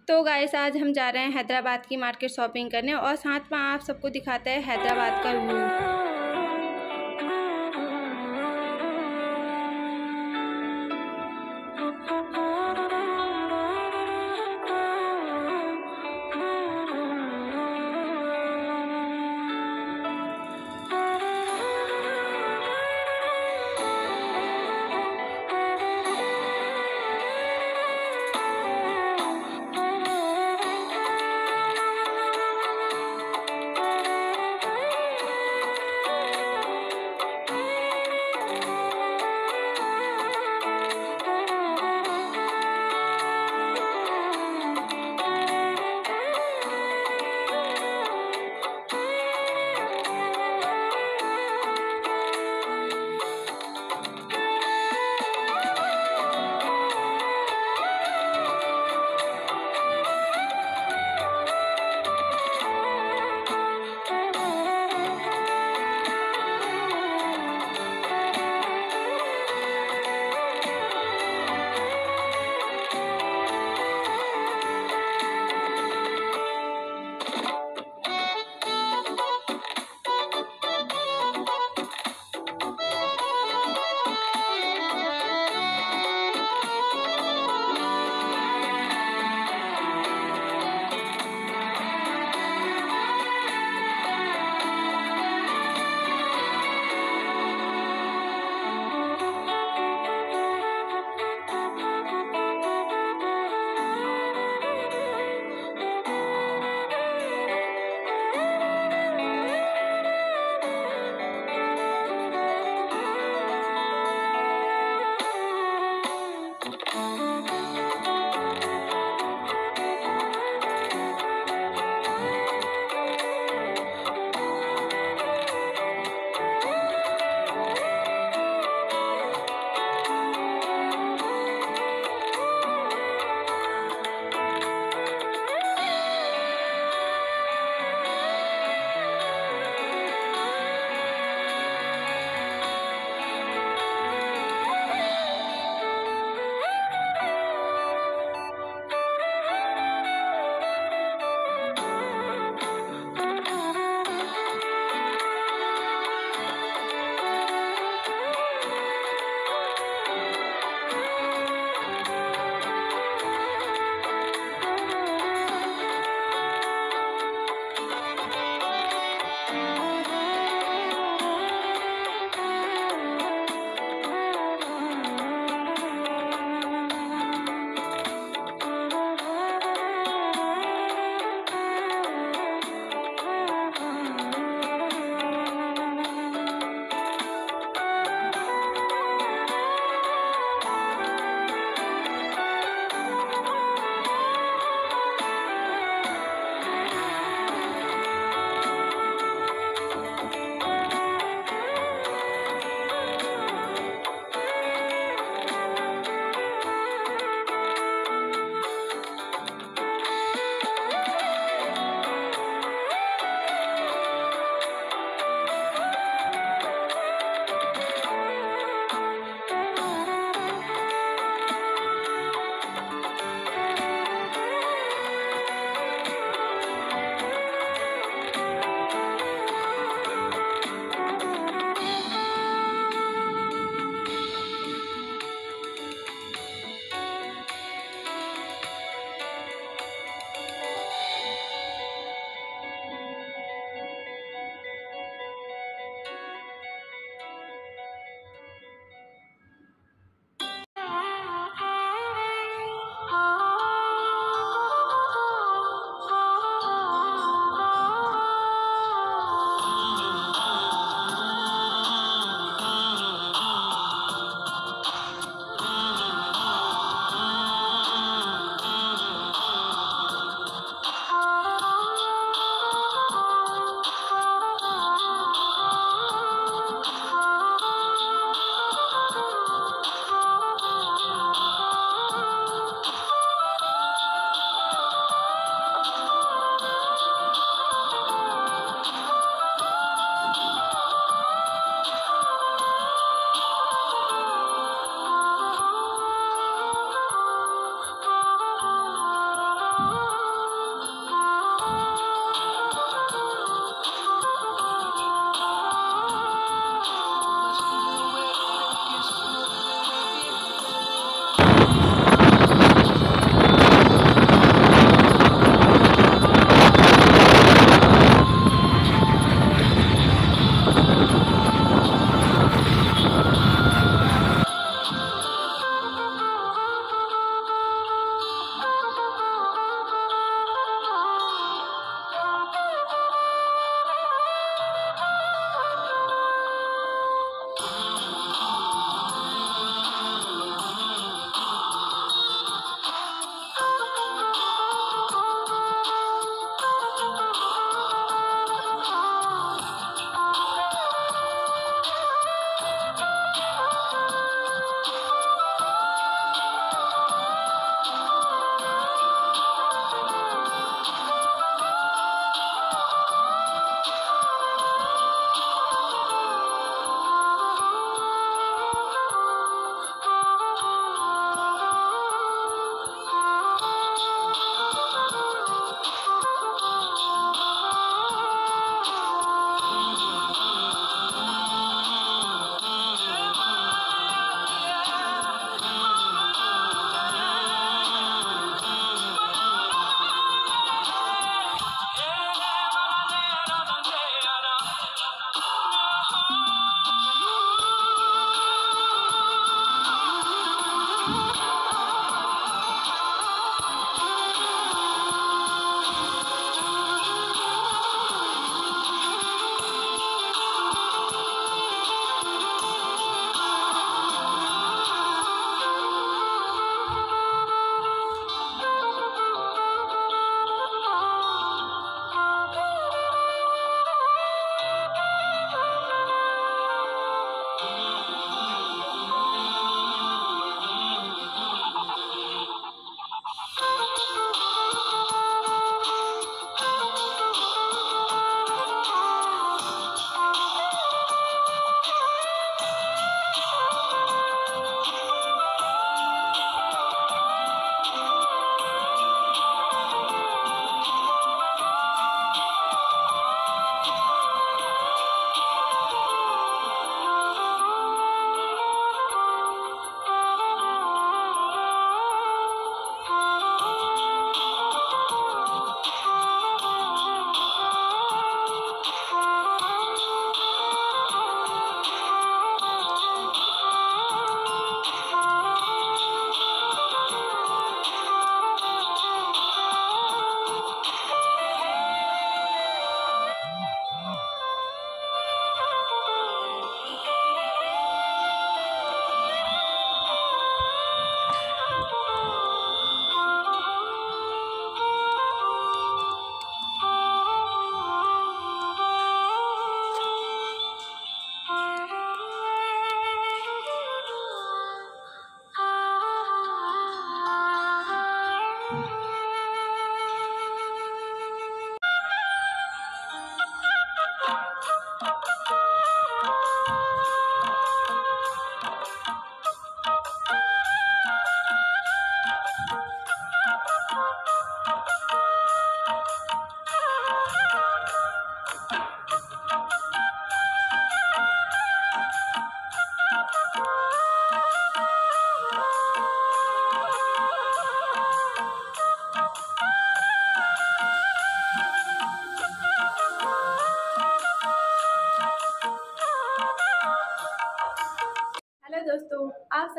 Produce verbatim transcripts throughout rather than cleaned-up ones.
तो गाइस आज हम जा रहे हैं हैदराबाद की मार्केट शॉपिंग करने और साथ में आप सबको दिखाते हैं हैदराबाद का व्यू।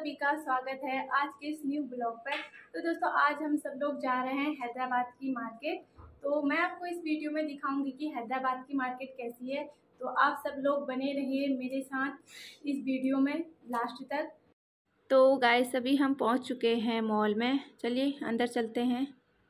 सभी का स्वागत है आज के इस न्यू ब्लॉग पर। तो दोस्तों आज हम सब लोग जा रहे हैं हैदराबाद की मार्केट। तो मैं आपको इस वीडियो में दिखाऊंगी कि हैदराबाद की मार्केट कैसी है। तो आप सब लोग बने रहिए मेरे साथ इस वीडियो में लास्ट तक। तो गाइस अभी हम पहुंच चुके हैं मॉल में, चलिए अंदर चलते हैं।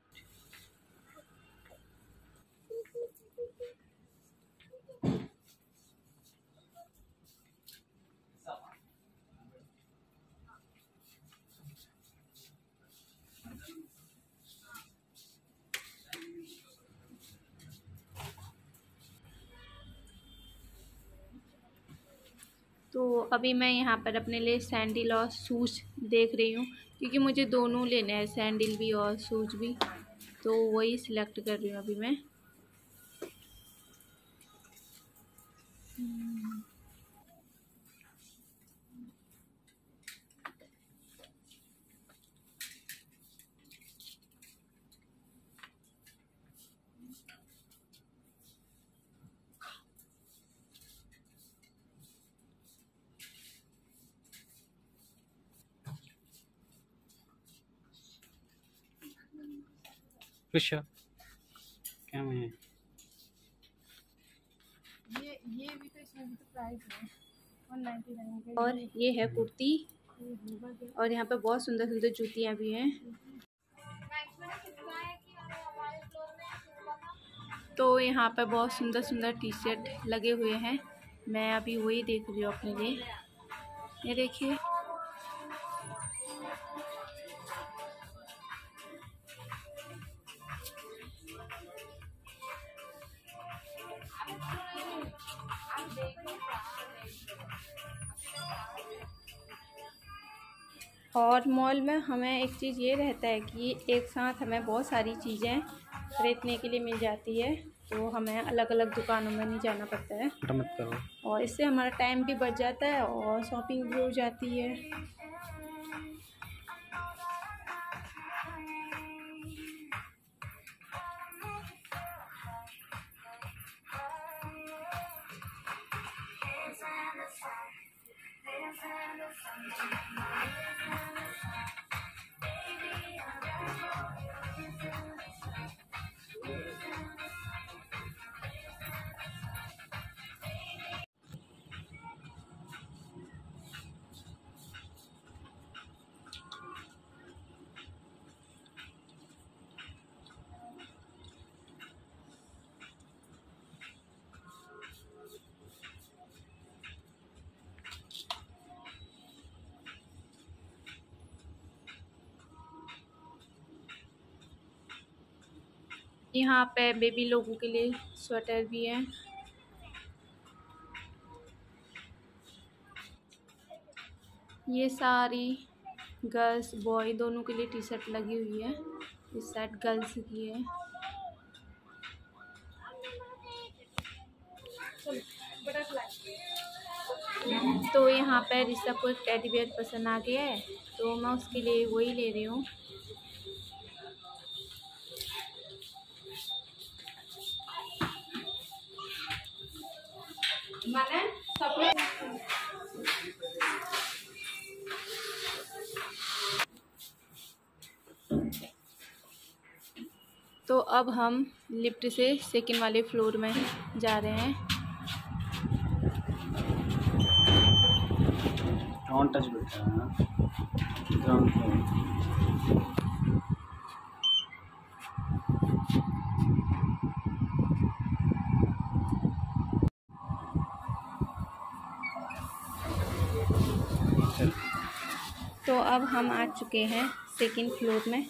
तो अभी मैं यहाँ पर अपने लिए सैंडल और शूज देख रही हूँ, क्योंकि मुझे दोनों लेने हैं, सैंडल भी और शूज भी। तो वही सिलेक्ट कर रही हूँ अभी मैं। खुश हो क्या मैं ये ये भी तो इसमें भी तो प्राइस है वन नाइन्टी नाइन का। और ये है कुर्ती, और यहाँ पे बहुत सुंदर सुंदर जूतियाँ भी हैं। तो यहाँ पे बहुत सुंदर सुंदर टी शर्ट लगे हुए हैं, मैं अभी वही देख रही हूँ अपने लिए। ये देखिए, और मॉल में हमें एक चीज़ ये रहता है कि एक साथ हमें बहुत सारी चीज़ें खरीदने के लिए मिल जाती है, तो हमें अलग अलग दुकानों में नहीं जाना पड़ता है। मत करो। और इससे हमारा टाइम भी बच जाता है और शॉपिंग भी हो जाती है। यहाँ पे बेबी लोगों के लिए स्वेटर भी हैं। ये सारी गर्ल्स बॉय दोनों के लिए टी शर्ट लगी हुई है। इस साइड गर्ल्स की है। तो यहाँ पे ऋषभ को एक टेडी बियर पसंद आ गया है, तो मैं उसके लिए वही ले रही हूँ। तो अब हम लिफ्ट से सेकंड वाले फ्लोर में जा रहे हैं। डोंट टच बेटा, ग्राउंड फ्लोर। तो अब हम आ चुके हैं सेकंड फ्लोर में।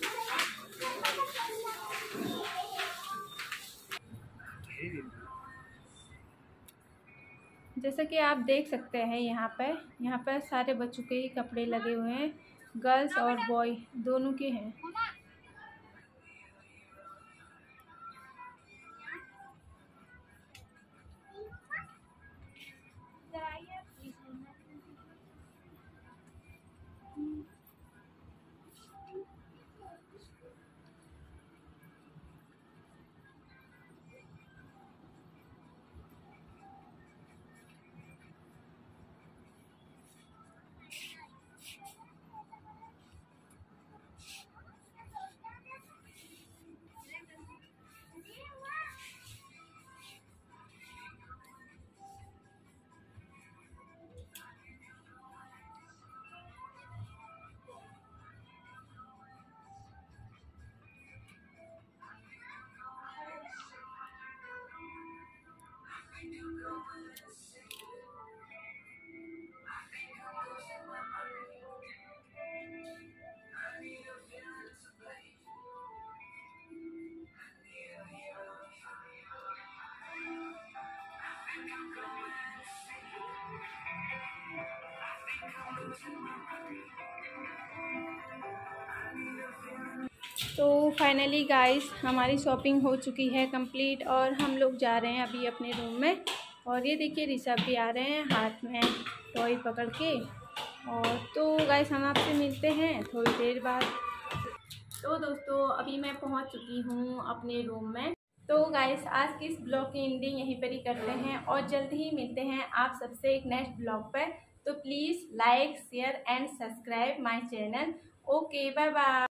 जैसा कि आप देख सकते हैं यहाँ पर यहाँ पर सारे बच्चों के ही कपड़े लगे हुए हैं, गर्ल्स और बॉय दोनों के हैं। तो फाइनली गाइस हमारी शॉपिंग हो चुकी है कंप्लीट और हम लोग जा रहे हैं अभी अपने रूम में। और ये देखिए ऋषभ भी आ रहे हैं हाथ में टॉय पकड़ के। और तो गाइस हम आपसे मिलते हैं थोड़ी देर बाद। तो दोस्तों अभी मैं पहुंच चुकी हूं अपने रूम में। तो गाइस आज की इस ब्लॉग की एंडिंग यहीं पर ही करते हैं और जल्द ही मिलते हैं आप सबसे एक नेक्स्ट ब्लॉग पर। तो please like share and subscribe my channel. Okay bye bye.